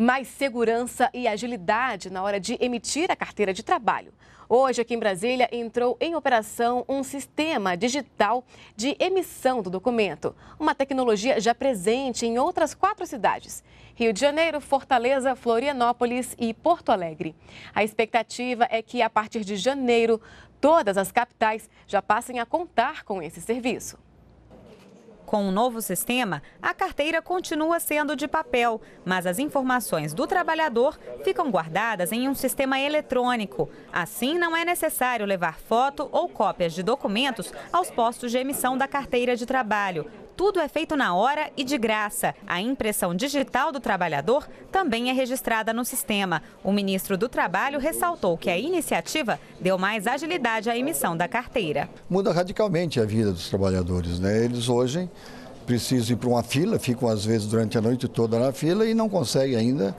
mais segurança e agilidade na hora de emitir a carteira de trabalho. Hoje, aqui em Brasília, entrou em operação um sistema digital de emissão do documento. Uma tecnologia já presente em outras 4 cidades: Rio de Janeiro, Fortaleza, Florianópolis e Porto Alegre. A expectativa é que, a partir de janeiro, todas as capitais já passem a contar com esse serviço. Com o novo sistema, a carteira continua sendo de papel, mas as informações do trabalhador ficam guardadas em um sistema eletrônico. Assim, não é necessário levar foto ou cópias de documentos aos postos de emissão da carteira de trabalho. Tudo é feito na hora e de graça. A impressão digital do trabalhador também é registrada no sistema. O ministro do Trabalho ressaltou que a iniciativa deu mais agilidade à emissão da carteira. Muda radicalmente a vida dos trabalhadores, né? Eles hoje precisam ir para uma fila, ficam às vezes durante a noite toda na fila e não conseguem ainda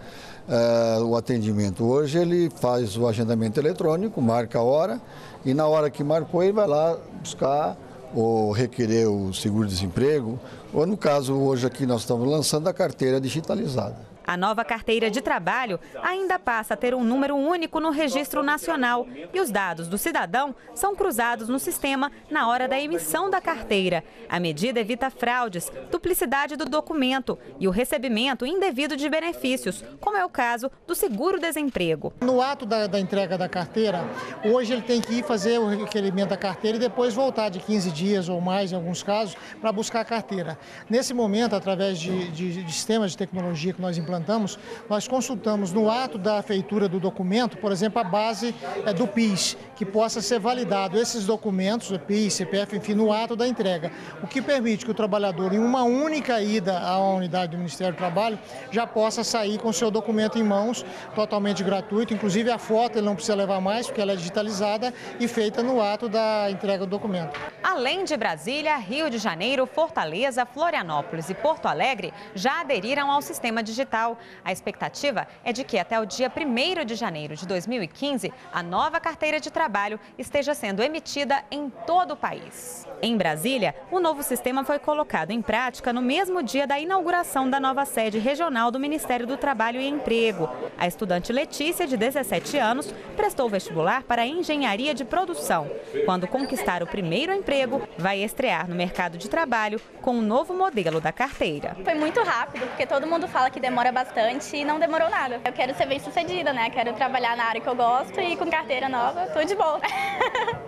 o atendimento. Hoje ele faz o agendamento eletrônico, marca a hora e na hora que marcou ele vai lá buscar ou requerer o seguro-desemprego, ou no caso hoje aqui nós estamos lançando a carteira digitalizada. A nova carteira de trabalho ainda passa a ter um número único no Registro Nacional e os dados do cidadão são cruzados no sistema na hora da emissão da carteira. A medida evita fraudes, duplicidade do documento e o recebimento indevido de benefícios, como é o caso do seguro-desemprego. No ato da entrega da carteira, hoje ele tem que ir fazer o requerimento da carteira e depois voltar de 15 dias ou mais, em alguns casos, para buscar a carteira. Nesse momento, através de sistemas de tecnologia que nós implantamos, nós consultamos no ato da feitura do documento, por exemplo, a base do PIS, que possa ser validado esses documentos, o PIS, CPF, enfim, no ato da entrega, o que permite que o trabalhador, em uma única ida à unidade do Ministério do Trabalho, já possa sair com o seu documento em mãos, totalmente gratuito, inclusive a foto ele não precisa levar mais, porque ela é digitalizada e feita no ato da entrega do documento. Além de Brasília, Rio de Janeiro, Fortaleza, Florianópolis e Porto Alegre já aderiram ao sistema digital. A expectativa é de que até o dia 1º de janeiro de 2015, a nova carteira de trabalho esteja sendo emitida em todo o país. Em Brasília, o novo sistema foi colocado em prática no mesmo dia da inauguração da nova sede regional do Ministério do Trabalho e Emprego. A estudante Letícia, de 17 anos, prestou vestibular para engenharia de produção. Quando conquistar o primeiro emprego, vai estrear no mercado de trabalho com o novo modelo da carteira. Foi muito rápido, porque todo mundo fala que demora bastante e não demorou nada. Eu quero ser bem-sucedida, né? Quero trabalhar na área que eu gosto e com carteira nova, tudo de bom.